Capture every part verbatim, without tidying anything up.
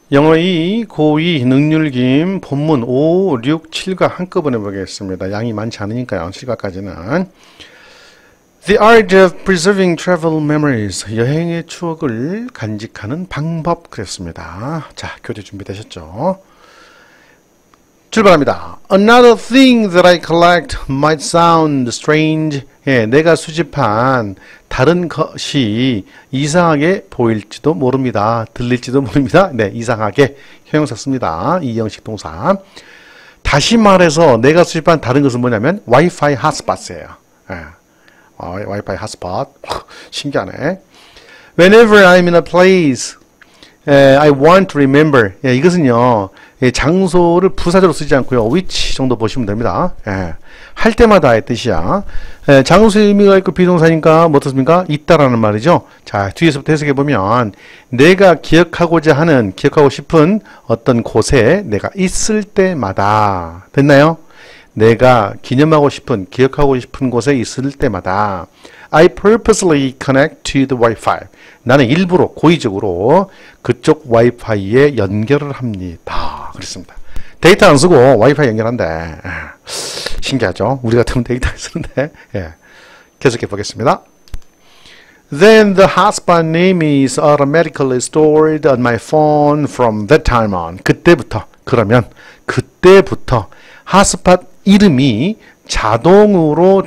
영어 이, 고이, 능률김, 본문 오, 육, 칠과 한꺼번에 보겠습니다. 양이 많지 않으니까요. 칠과까지는. The art of preserving travel memories. 여행의 추억을 간직하는 방법. 그랬습니다. 자, 교재 준비되셨죠? 출발합니다. Another thing that I collect might sound strange. 예, 내가 수집한 다른 것이 이상하게 보일지도 모릅니다. 들릴지도 모릅니다. 네, 이상하게 형용사 씁니다. 이 형식 동사. 다시 말해서 내가 수집한 다른 것은 뭐냐면 와이파이 핫스팟이에요. 예, 어, 와이파이 핫스팟. 신기하네. Whenever I'm in a place 에, I want to remember. 예, 이것은요, 예, 장소를 부사적으로 쓰지 않고요, which 정도 보시면 됩니다. 예, 할 때마다의 뜻이야. 예, 장소의 의미가 있고 비동사니까 뭐 어떻습니까? 있다라는 말이죠. 자, 뒤에서부터 해석해 보면 내가 기억하고자 하는, 기억하고 싶은 어떤 곳에 내가 있을 때마다. 됐나요? 내가 기념하고 싶은, 기억하고 싶은 곳에 있을 때마다 I purposely connect to the Wi-Fi. 나는 일부러 고의적으로 그쪽 와이파이에 연결을 합니다. 그렇습니다. 데이터 안 쓰고 와이파이 연결한대. 신기하죠? 우리 같으면 데이터 안 쓰는데. 예. 계속해 보겠습니다. Then the hotspot name is automatically stored on my phone from that time on. 그때부터, 그러면 그때부터 핫스팟 이름이 자동으로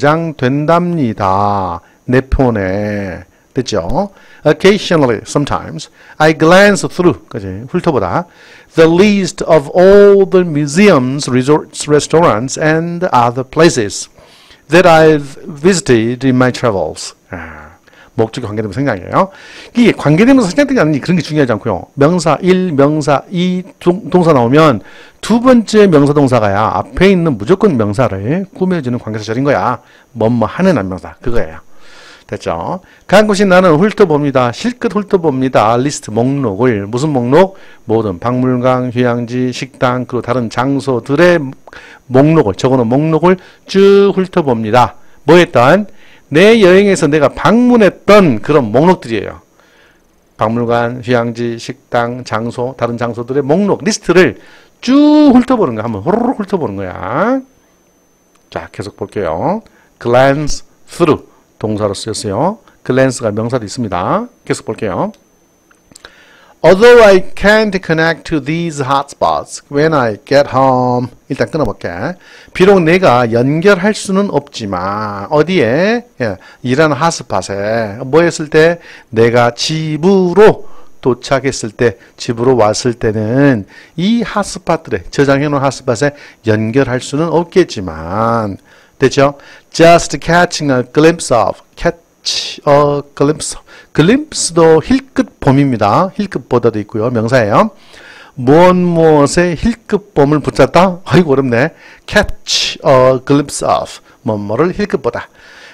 저장된답니다. 내 폰에. 됐죠? Occasionally, sometimes, I glance through, 그지? 훑어보다, the list of all the museums, resorts, restaurants, and other places that I've visited in my travels. 아, 목적이 관계되면 생략이에요. 이게 관계되면서 생략되지 않으니 그런 게 중요하지 않고요. 명사 일, 명사 이, 동, 동사 나오면 두 번째 명사 동사가야 앞에 있는 무조건 명사를 꾸며주는 관계사절인 거야. 뭐뭐 하는 한 명사. 그거예요. 됐죠? 가끔씩 나는 훑어봅니다. 실컷 훑어봅니다. 리스트 목록을. 무슨 목록? 모든 박물관, 휴양지, 식당, 그리고 다른 장소들의 목록을, 적어놓은 목록을 쭉 훑어봅니다. 뭐 했던? 내 여행에서 내가 방문했던 그런 목록들이에요. 박물관, 휴양지, 식당, 장소, 다른 장소들의 목록, 리스트를 쭉 훑어보는 거야. 한번 호로록 훑어보는 거야. 자, 계속 볼게요. glance through. 동사로 쓰였어요. glance가 명사도 있습니다. 계속 볼게요. Although I can't connect to these hotspots when I get home. 일단 끊어볼게. 비록 내가 연결할 수는 없지만 어디에? 예, 이런 핫스팟에 뭐 했을 때? 내가 집으로 도착했을 때, 집으로 왔을 때는 이 핫스팟들에, 저장해놓은 핫스팟에 연결할 수는 없겠지만 됐죠? Just catching a glimpse of, catch a glimpse. glimpse도 힐끗 봄입니다. 힐끗 보다도 있고요. 명사예요. 무엇 무엇의 힐끗 봄을 붙잡다? 아이고 어렵네. catch a glimpse of. 뭐뭐를 힐끗 보다.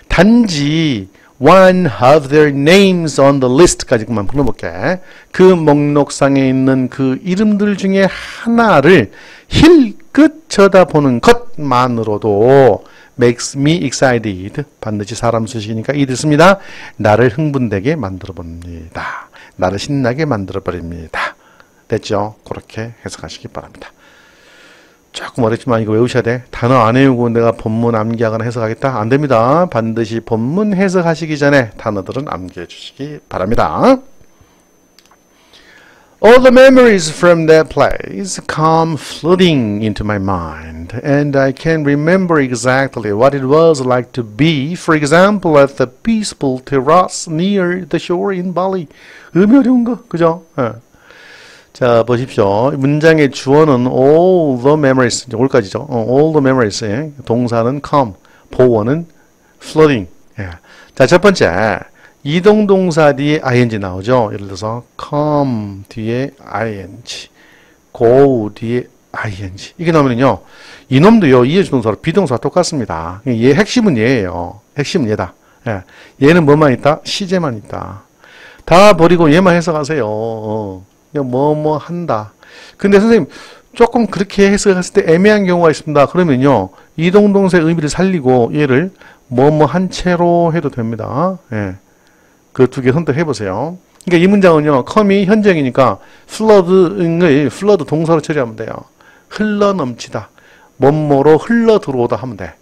단지 one of their names on the list까지만 불러볼게. 그 목록상에 있는 그 이름들 중에 하나를 힐끗 쳐다보는 것만으로도 makes me excited. 반드시 사람 수식이니까 이 듣습니다. 나를 흥분되게 만들어 봅니다. 나를 신나게 만들어 버립니다. 됐죠? 그렇게 해석하시기 바랍니다. 조금 어렵지만 이거 외우셔야 돼. 단어 안 외우고 내가 본문 암기하거나 해석하겠다? 안 됩니다. 반드시 본문 해석하시기 전에 단어들은 암기해 주시기 바랍니다. All the memories from that place come flooding into my mind, and I can remember exactly what it was like to be, for example, at the peaceful terrace near the shore in Bali. 의미 어려운 거, 그죠? 네. 자, 보십시오. 문장의 주어는 all the memories, 여기까지죠. 어, all the memories. 예. 동사는 come, 보어는 flooding. 예. 자, 첫 번째. 이동동사 뒤에 ing 나오죠. 예를 들어서 come 뒤에 ing, go 뒤에 ing. 이게 나오면요. 이놈도요. 이해주동사로 비동사와 똑같습니다. 얘 핵심은 얘예요. 핵심은 얘다. 예. 얘는 뭐만 있다? 시제만 있다. 다 버리고 얘만 해석하세요. 어. 뭐 뭐 한다. 근데 선생님 조금 그렇게 해석했을 때 애매한 경우가 있습니다. 그러면요. 이동동사의 의미를 살리고 얘를 뭐 뭐 한 채로 해도 됩니다. 예. 그 두 개 선택해 보세요. 그러니까 이 문장은요, come이 현재이니까 flood을 flood 동사로 처리하면 돼요. 흘러 넘치다. 뭐뭐로 흘러 들어오다 하면 돼.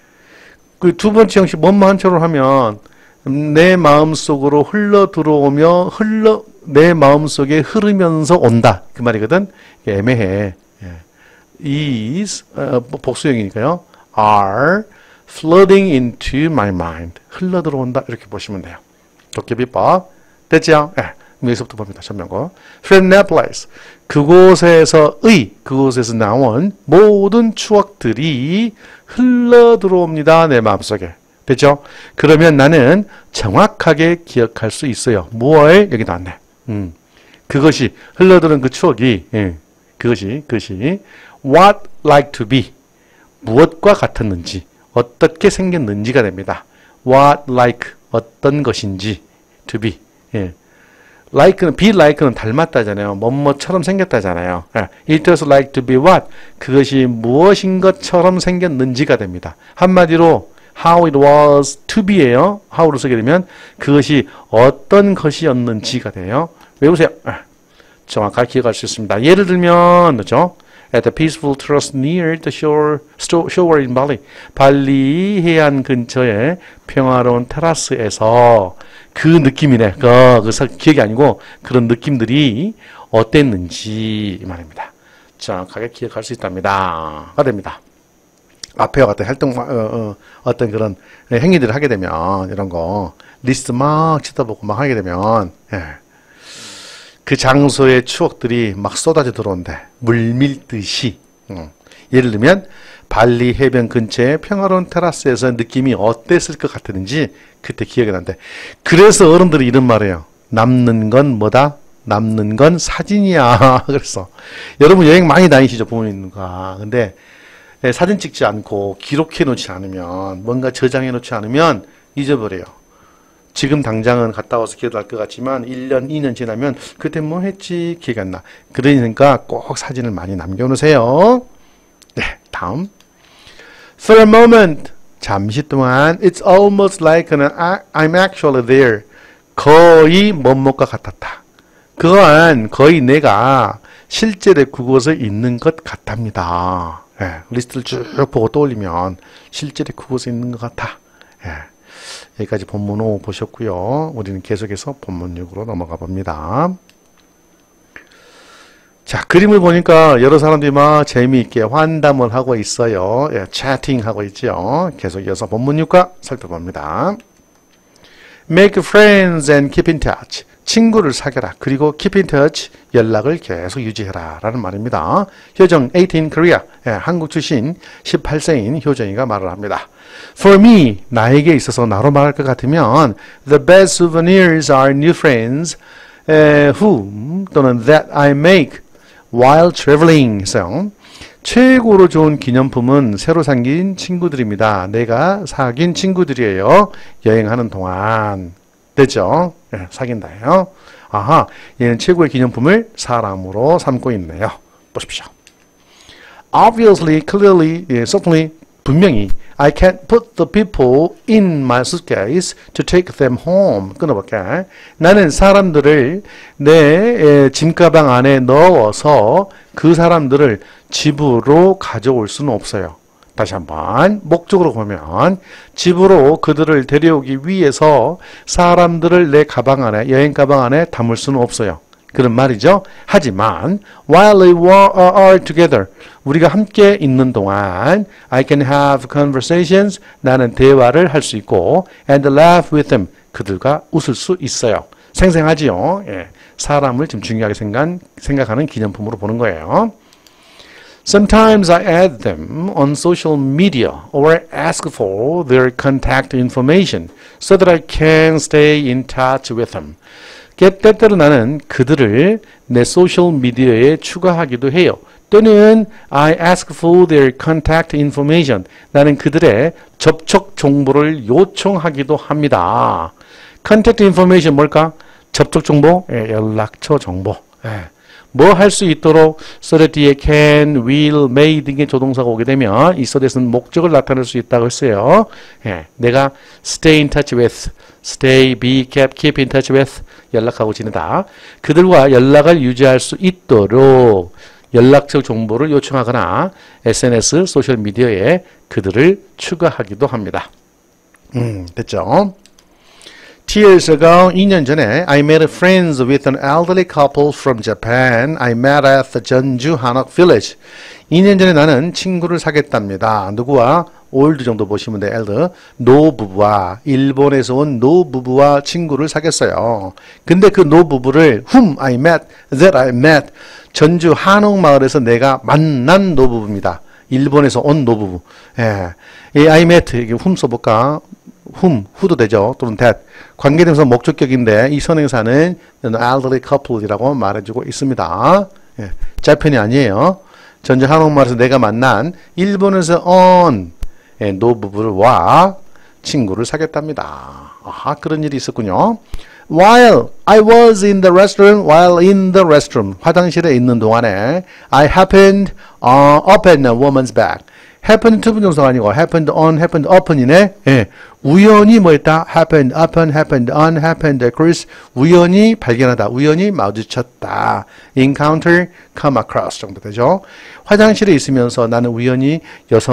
그 두 번째 형식 뭐뭐 한자로 하면 내 마음속으로 흘러 들어오며 흘러 내 마음속에 흐르면서 온다. 그 말이거든. 애매해. is 어, 복수형이니까요. are flooding into my mind. 흘러 들어온다. 이렇게 보시면 돼요. 도깨비법. 됐죠? 예. 여기서부터 봅니다. 전명고. From that place. 그곳에서의, 그곳에서 나온 모든 추억들이 흘러 들어옵니다. 내 마음속에. 됐죠? 그러면 나는 정확하게 기억할 수 있어요. 무엇을? 여기 나왔네. 음. 그것이, 흘러드는 그 추억이, 예. 그것이, 그것이, what like to be. 무엇과 같았는지, 어떻게 생겼는지가 됩니다. what like, 어떤 것인지, to be. 예. like는, be like는 닮았다잖아요. 뭐뭐처럼 생겼다잖아요. 예. It was like to be what? 그것이 무엇인 것처럼 생겼는지가 됩니다. 한마디로 how it was to be예요. how로 쓰게 되면 그것이 어떤 것이었는지가 돼요. 외우세요. 예. 정확하게 기억할 수 있습니다. 예를 들면, 그렇죠? At the peaceful terrace near the shore, shore in Bali. 발리 해안 근처의 평화로운 테라스에서 그 느낌이네. 그, 그 기억이 아니고 그런 느낌들이 어땠는지 이 말입니다. 정확하게 기억할 수 있답니다. 가 됩니다. 앞에와 같은 활동, 어, 어, 어떤 그런 행위들을 하게 되면 이런 거 리스트 막 쳐다보고 막 하게 되면 예. 그 장소의 추억들이 막 쏟아져 들어온대. 물밀듯이. 음. 예를 들면 발리 해변 근처의 평화로운 테라스에서 느낌이 어땠을 것 같았는지 그때 기억이 난대. 그래서 어른들이 이런 말해요. 남는 건 뭐다? 남는 건 사진이야. 그래서 여러분 여행 많이 다니시죠? 부모님과. 근데 사진 찍지 않고 기록해 놓지 않으면 뭔가 저장해 놓지 않으면 잊어버려요. 지금 당장은 갔다 와서 기억날 것 같지만 일 년, 이 년 지나면 그때 뭐 했지 기억이 안 나. 그러니까 꼭 사진을 많이 남겨놓으세요. 네, 다음. For a moment, 잠시 동안 It's almost like an, I'm actually there. 거의 뭐뭐가 같았다. 그건 거의 내가 실제로 그곳에 있는 것 같답니다. 네, 리스트를 쭉 보고 떠올리면 실제로 그곳에 있는 것 같아. 네. 여기까지 본문 오 보셨고요. 우리는 계속해서 본문 육으로 넘어가 봅니다. 자, 그림을 보니까 여러 사람들이 막 재미있게 환담을 하고 있어요. 예, 채팅하고 있죠. 계속 이어서 본문 육과 살펴봅니다. Make friends and keep in touch. 친구를 사귀라. 그리고 keep in touch. 연락을 계속 유지해라. 라는 말입니다. 효정 eighteen Korea. 예, 한국 출신 십팔 세인 효정이가 말을 합니다. For me, 나에게 있어서 나로 말할 것 같으면 the best souvenirs are new friends uh, who 또는 that I make while traveling. 했어요. 최고로 좋은 기념품은 새로 사귄 친구들입니다. 내가 사귄 친구들이에요. 여행하는 동안. 됐죠? 네, 사귄다요. 아하, 얘는 최고의 기념품을 사람으로 삼고 있네요. 보십시오. Obviously, clearly, 예, certainly, 분명히 I can't put the people in my suitcase to take them home. 끊어볼게. 나는 사람들을 내 짐가방 안에 넣어서 그 사람들을 집으로 가져올 수는 없어요. 다시 한번 목적으로 보면 집으로 그들을 데려오기 위해서 사람들을 내 가방 안에 여행 가방 안에 담을 수는 없어요. 그런 말이죠. 하지만 while we are together 우리가 함께 있는 동안 I can have conversations 나는 대화를 할 수 있고 and laugh with them 그들과 웃을 수 있어요. 생생하지요. 예. 사람을 좀 중요하게 생각, 생각하는 기념품으로 보는 거예요. Sometimes I add them on social media or ask for their contact information so that I can stay in touch with them. 때때로 나는 그들을 내 소셜 미디어에 추가하기도 해요. 또는 I ask for their contact information. 나는 그들의 접촉 정보를 요청하기도 합니다. contact information 뭘까? 접촉 정보? 예, 연락처 정보. 예. 뭐 할 수 있도록 so that 뒤에 can, will, may 등의 조동사가 오게 되면 이 so that은 목적을 나타낼 수 있다고 했어요. 예, 내가 stay in touch with, stay, be, keep, keep in touch with 연락하고 지내다. 그들과 연락을 유지할 수 있도록 연락처 정보를 요청하거나 에스엔에스, 소셜미디어에 그들을 추가하기도 합니다. 음, 됐죠? Two years ago, 이 년 전에 I made friends with an elderly couple from Japan. I met at the 전주 한옥 village. 이 년 전에 나는 친구를 사귀었답니다. 누구와? 올드 정도 보시면 돼요. elder. 노부부와 일본에서 온 노부부와 친구를 사귀었어요. 근데 그 노부부를 whom I met, that I met 전주 한옥 마을에서 내가 만난 노부부입니다. 일본에서 온 노부부. 예. 이 I met 이게 whom 써볼까? whom, who도 되죠. 또는 that. 관계대명사 목적격인데 이 선행사는 elderly couple이라고 말해주고 있습니다. 예. 짧편이 아니에요. 전주 한옥마을에서 내가 만난 일본에서 온 예, 노부부를 와 친구를 사귀었답니다. 아하, 그런 일이 있었군요. While I was in the restroom, while in the restroom, 화장실에 있는 동안에 I happened uh, upon a woman's back. happened 투부정사가 아니고 happened on, happened upon이네. 예, 우연히 뭐 했다? happened upon, happened on, happened across. 우연히 발견하다, 우연히 마주쳤다. encounter, come across 정도 되죠. 화장실에 있으면서 나는 우연히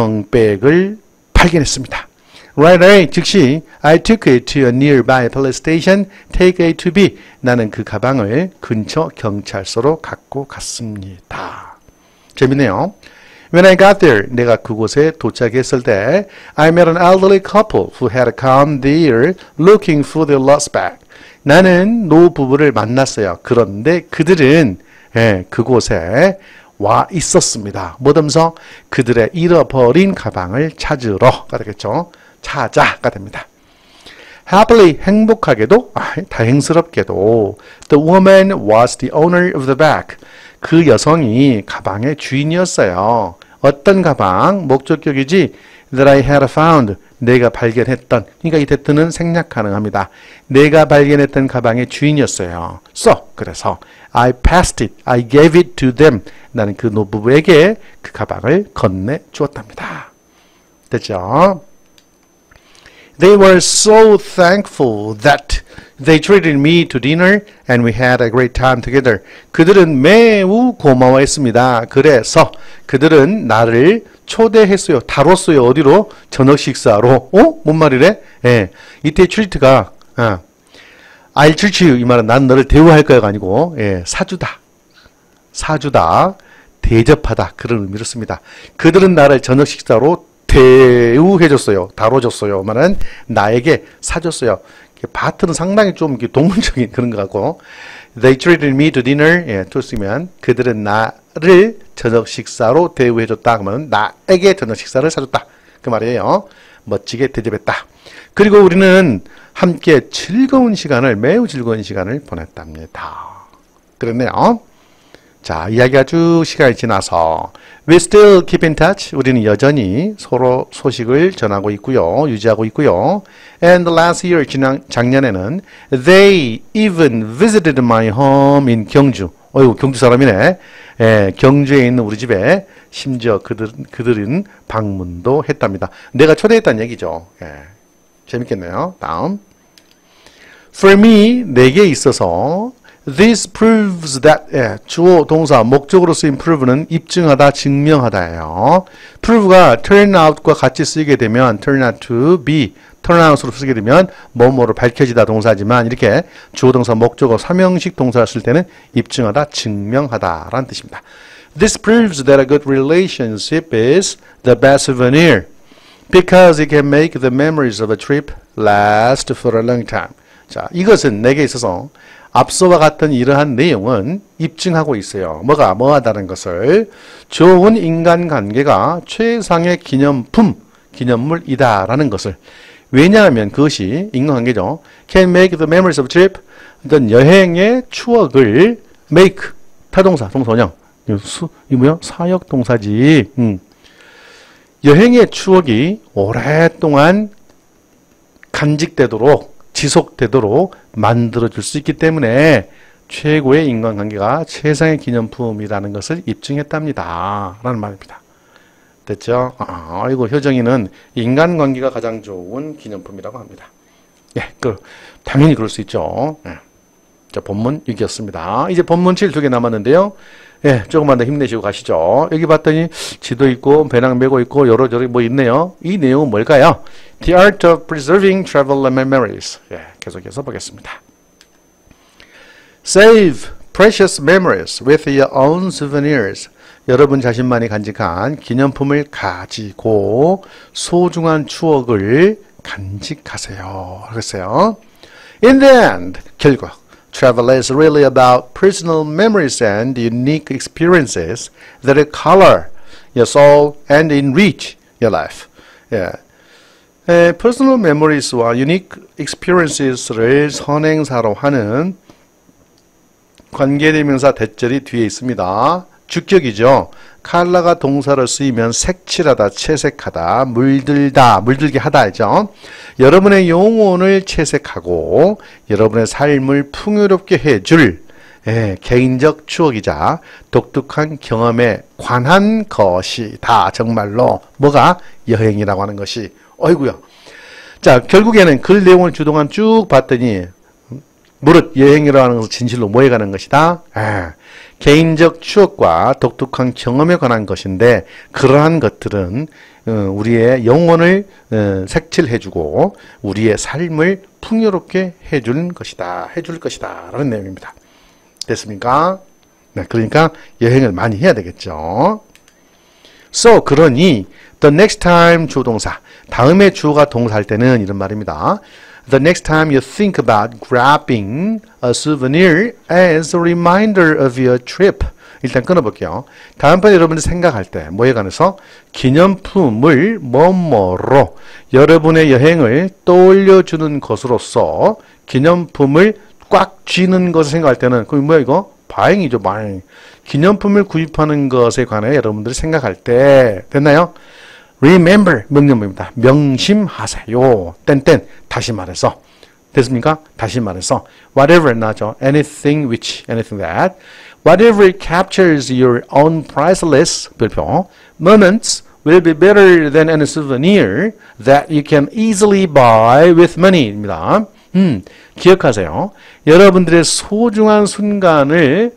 여성백을 발견했습니다. Right away, 즉시 I took it to a nearby police station. Take A to B. 나는 그 가방을 근처 경찰서로 갖고 갔습니다. 재밌네요. When I got there, 내가 그곳에 도착했을 때 I met an elderly couple who had come there looking for their lost bag. 나는 노부부를 만났어요. 그런데 그들은 예, 그곳에 와 있었습니다. 뭐든서 그들의 잃어버린 가방을 찾으러가 되겠죠. 찾아가 됩니다. Happily, 행복하게도, 아, 다행스럽게도 the woman was the owner of the bag. 그 여성이 가방의 주인이었어요. 어떤 가방? 목적격이지. That I had found. 내가 발견했던. 그러니까 이 that는 생략 가능합니다. 내가 발견했던 가방의 주인이었어요. So, 그래서 I passed it. I gave it to them. 나는 그 노부부에게 그 가방을 건네 주었답니다. 됐죠? They were so thankful that they treated me to dinner and we had a great time together. 그들은 매우 고마워했습니다. 그래서 그들은 나를 초대했어요. 다뤘어요. 어디로? 저녁 식사로. 어? 뭔 말이래? 예. 이때 treat가 아, I'll treat you 이 말은 난 너를 대우할 거야가 아니고 예, 사주다. 사주다. 대접하다. 그런 의미로 씁니다. 그들은 나를 저녁 식사로 대우해줬어요. 다뤄줬어요. 말은 나에게 사줬어요. 바트는 상당히 좀 동물적인 그런 것 같고 They treated me to dinner. 예, to 쓰면 그들은 나를 저녁 식사로 대우해줬다. 그러면 나에게 저녁 식사를 사줬다. 그 말이에요. 멋지게 대접했다. 그리고 우리는 함께 즐거운 시간을 매우 즐거운 시간을 보냈답니다. 그랬네요. 자, 이야기가 쭉 시간이 지나서 We still keep in touch. 우리는 여전히 서로 소식을 전하고 있고요. 유지하고 있고요. And last year, 지난, 작년에는 They even visited my home in 경주. 어이구, 경주 사람이네. 예, 경주에 있는 우리 집에 심지어 그들, 그들은 방문도 했답니다. 내가 초대했다는 얘기죠. 예, 재밌겠네요. 다음. For me, 내게 있어서 This proves that 예, 주어 동사 목적으로 쓰인 prove는 입증하다, 증명하다예요. prove가 turn out과 같이 쓰이게 되면 turn out to be, turn out으로 쓰게 되면 뭐뭐로 밝혀지다 동사지만 이렇게 주어 동사 목적어 삼형식 동사를 쓸 때는 입증하다, 증명하다라는 뜻입니다. This proves that a good relationship is the best souvenir because it can make the memories of a trip last for a long time. 자, 이것은 내게 있어서 앞서와 같은 이러한 내용은 입증하고 있어요. 뭐가 뭐하다는 것을 좋은 인간관계가 최상의 기념품, 기념물이다라는 것을. 왜냐하면 그것이 인간관계죠. Can make the memories of trip. 어떤 여행의 추억을 make 타동사, 동사원형. 수, 이 뭐야? 사역 동사지. 음. 여행의 추억이 오랫동안 간직되도록 지속되도록 만들어줄 수 있기 때문에 최고의 인간관계가 최상의 기념품이라는 것을 입증했답니다. 라는 말입니다. 됐죠? 아, 아이고, 효정이는 인간관계가 가장 좋은 기념품이라고 합니다. 예, 그, 당연히 그럴 수 있죠. 예. 자, 본문 육 이었습니다. 이제 본문 칠 두 개 남았는데요. 예, 조금만 더 힘내시고 가시죠. 여기 봤더니 지도 있고, 배낭 메고 있고, 여러저러 뭐 있네요. 이 내용은 뭘까요? The art of preserving travel memories. 예, 계속해서 보겠습니다. Save precious memories with your own souvenirs. 여러분 자신만이 간직한 기념품을 가지고 소중한 추억을 간직하세요. 그랬어요. In the end, 결국 travel is really about personal memories and unique experiences that color your soul and enrich your life. 예. 에, personal memories와 unique experiences를 선행사로 하는 관계대명사 대절이 뒤에 있습니다. 주격이죠. 컬러가 동사로 쓰이면 색칠하다, 채색하다, 물들다, 물들게 하다죠. 여러분의 영혼을 채색하고 여러분의 삶을 풍요롭게 해줄 예, 개인적 추억이자 독특한 경험에 관한 것이다. 정말로 뭐가? 여행이라고 하는 것이. 어이구야. 자, 결국에는 글 내용을 주동안 쭉 봤더니 무릇 여행이라고 하는 것은 진실로 뭐에 관한 것이다? 아, 개인적 추억과 독특한 경험에 관한 것인데 그러한 것들은 어, 우리의 영혼을 어, 색칠해주고 우리의 삶을 풍요롭게 해줄 것이다. 해줄 것이다. 라는 내용입니다. 됐습니까? 네, 그러니까 여행을 많이 해야 되겠죠. So, 그러니 the next time 주동사 다음에 주어가 동사할 때는 이런 말입니다. The next time you think about grabbing a souvenir as a reminder of your trip. 일단 끊어볼게요. 다음번에 여러분들 생각할 때 뭐에 관해서 기념품을 뭐뭐로 여러분의 여행을 떠올려주는 것으로서 기념품을 꽉 쥐는 것을 생각할 때는 그게 뭐야 이거? 바행이죠. 바행. 기념품을 구입하는 것에 관해 여러분들이 생각할 때 됐나요? Remember 명령문입니다. 명심하세요. 땐땐 다시 말해서 됐습니까? 다시 말해서 whatever 나죠. Anything which, anything that whatever captures your own priceless 별표 moments will be better than any souvenir that you can easily buy with money입니다. 음, 기억하세요. 여러분들의 소중한 순간을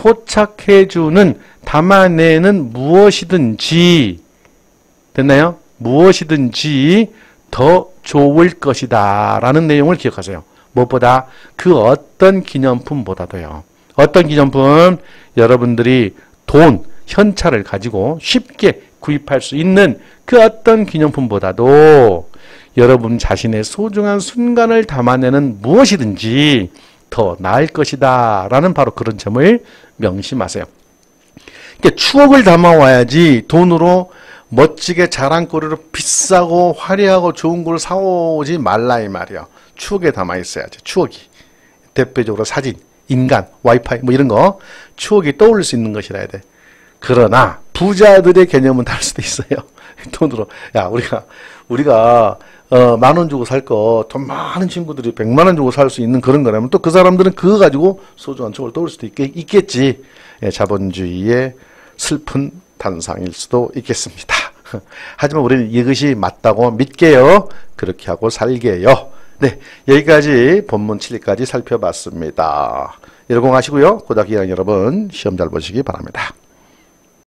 포착해주는 담아내는 무엇이든지 됐나요? 무엇이든지 더 좋을 것이다 라는 내용을 기억하세요. 무엇보다 그 어떤 기념품보다도요. 어떤 기념품? 여러분들이 돈, 현찰을 가지고 쉽게 구입할 수 있는 그 어떤 기념품보다도 여러분 자신의 소중한 순간을 담아내는 무엇이든지 더 나을 것이다 라는 바로 그런 점을 명심하세요. 그러니까 추억을 담아와야지 돈으로 멋지게 자랑거리로 비싸고 화려하고 좋은 걸 사오지 말라 이 말이야. 추억에 담아 있어야지. 추억이. 대표적으로 사진, 인간, 와이파이 뭐 이런 거 추억이 떠올릴 수 있는 것이라야 돼. 그러나 부자들의 개념은 다를 수도 있어요. 돈으로. 야 우리가 우리가 어, 만 원 주고 살 거 돈 많은 친구들이 백만 원 주고 살 수 있는 그런 거라면 또 그 사람들은 그거 가지고 소중한 추억을 떠올릴 수도 있겠, 있겠지. 예, 자본주의의 슬픈 단상일 수도 있겠습니다. 하지만 우리는 이것이 맞다고 믿게요. 그렇게 하고 살게요. 네, 여기까지 본문 칠 위까지 살펴봤습니다. 여러분 하시고요. 고등학교 이 학년 여러분 시험 잘 보시기 바랍니다.